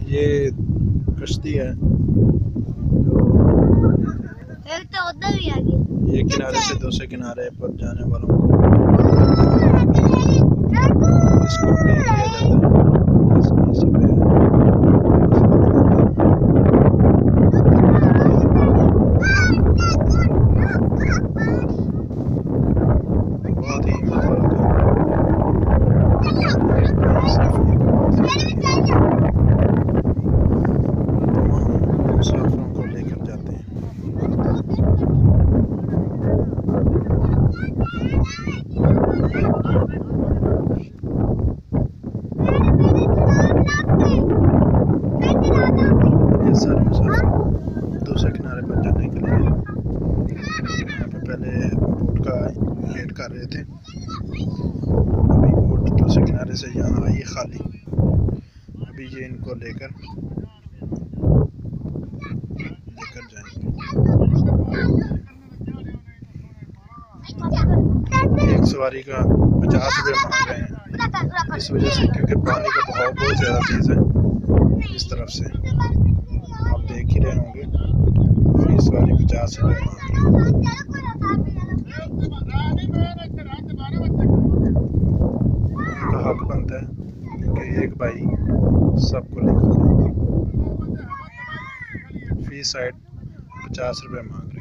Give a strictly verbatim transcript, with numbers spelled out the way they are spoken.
ये कश्ती है एक तो उधर भी आ गई। ये किनारे से दूसरे किनारे पर जाने वालों को इसको किया जाता है। इस इसी पे बहुत ही मतलब मुसाफिरों को लेकर जाते हैं। ये सारे मुसाफिर दूसरे किनारे पर जाने के लिए यहाँ पे पहले बोट का वेट कर रहे थे। अभी बोट दूसरे किनारे से यहाँ आई खाली। अभी ये इनको लेकर लेकर जाएंगे। एक सवारी का पचास रुपये मांग रहे हैं इस वजह से, क्योंकि पानी का बहाव बहुत ज़्यादा तेज़ है इस तरफ से। आप देख ही रहे होंगे फीस वाली पचास रुपये मांग रहे हैं। उनका हक बनता है कि एक भाई सबको लेकर जाएंगे। फी साइड पचास रुपये मांग रहे हैं।